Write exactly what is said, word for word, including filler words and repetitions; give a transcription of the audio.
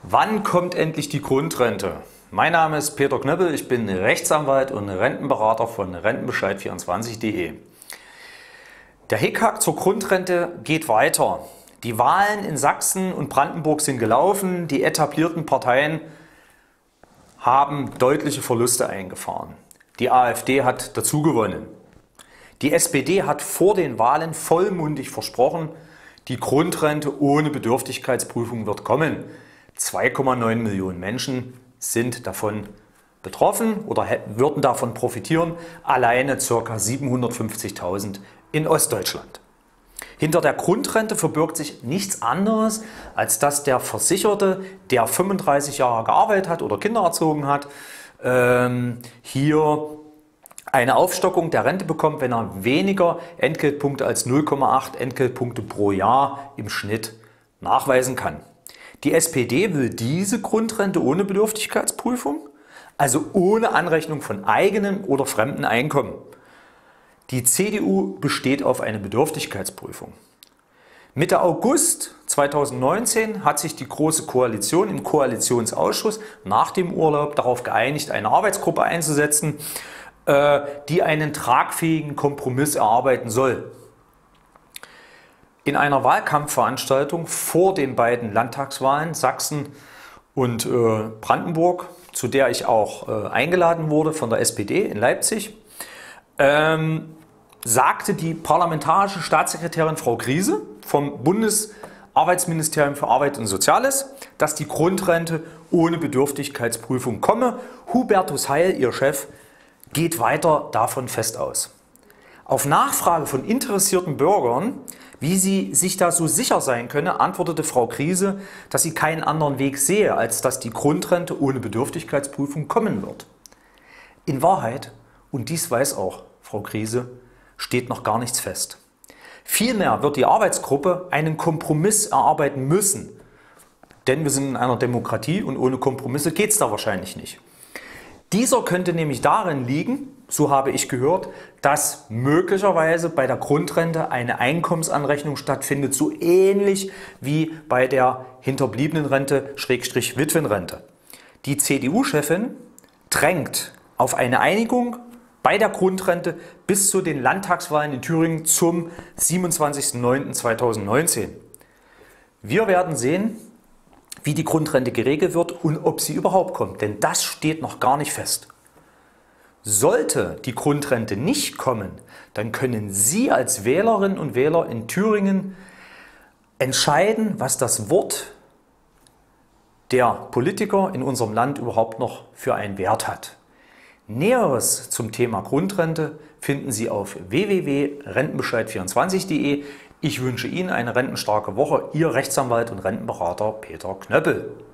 Wann kommt endlich die Grundrente? Mein Name ist Peter Knöppel, ich bin Rechtsanwalt und Rentenberater von Rentenbescheid vierundzwanzig punkt de. Der Hickhack zur Grundrente geht weiter. Die Wahlen in Sachsen und Brandenburg sind gelaufen, die etablierten Parteien haben deutliche Verluste eingefahren. Die AfD hat dazu gewonnen. Die S P D hat vor den Wahlen vollmundig versprochen, die Grundrente ohne Bedürftigkeitsprüfung wird kommen. zwei Komma neun Millionen Menschen sind davon betroffen oder würden davon profitieren, alleine ca. siebenhundertfünfzigtausend in Ostdeutschland. Hinter der Grundrente verbirgt sich nichts anderes, als dass der Versicherte, der fünfunddreißig Jahre gearbeitet hat oder Kinder erzogen hat, ähm, hier eine Aufstockung der Rente bekommt, wenn er weniger Entgeltpunkte als null Komma acht Entgeltpunkte pro Jahr im Schnitt nachweisen kann. Die S P D will diese Grundrente ohne Bedürftigkeitsprüfung, also ohne Anrechnung von eigenem oder fremden Einkommen. Die C D U besteht auf eine Bedürftigkeitsprüfung. Mitte August zweitausendneunzehn hat sich die Große Koalition im Koalitionsausschuss nach dem Urlaub darauf geeinigt, eine Arbeitsgruppe einzusetzen, die einen tragfähigen Kompromiss erarbeiten soll. In einer Wahlkampfveranstaltung vor den beiden Landtagswahlen Sachsen und äh, Brandenburg, zu der ich auch äh, eingeladen wurde von der S P D in Leipzig, ähm, sagte die parlamentarische Staatssekretärin Frau Griese vom Bundesarbeitsministerium für Arbeit und Soziales, dass die Grundrente ohne Bedürftigkeitsprüfung komme. Hubertus Heil, ihr Chef, geht weiter davon fest aus. Auf Nachfrage von interessierten Bürgern, wie sie sich da so sicher sein könne, antwortete Frau Griese, dass sie keinen anderen Weg sehe, als dass die Grundrente ohne Bedürftigkeitsprüfung kommen wird. In Wahrheit, und dies weiß auch Frau Griese, steht noch gar nichts fest. Vielmehr wird die Arbeitsgruppe einen Kompromiss erarbeiten müssen, denn wir sind in einer Demokratie und ohne Kompromisse geht es da wahrscheinlich nicht. Dieser könnte nämlich darin liegen, so habe ich gehört, dass möglicherweise bei der Grundrente eine Einkommensanrechnung stattfindet, so ähnlich wie bei der Hinterbliebenenrente Schrägstrich Witwenrente. Die C D U-Chefin drängt auf eine Einigung bei der Grundrente bis zu den Landtagswahlen in Thüringen zum siebenundzwanzigsten neunten zweitausendneunzehn. Wir werden sehen, wie die Grundrente geregelt wird und ob sie überhaupt kommt, denn das steht noch gar nicht fest. Sollte die Grundrente nicht kommen, dann können Sie als Wählerinnen und Wähler in Thüringen entscheiden, was das Wort der Politiker in unserem Land überhaupt noch für einen Wert hat. Näheres zum Thema Grundrente finden Sie auf w w w punkt rentenbescheid vierundzwanzig punkt de. Ich wünsche Ihnen eine rentenstarke Woche. Ihr Rechtsanwalt und Rentenberater Peter Knöppel.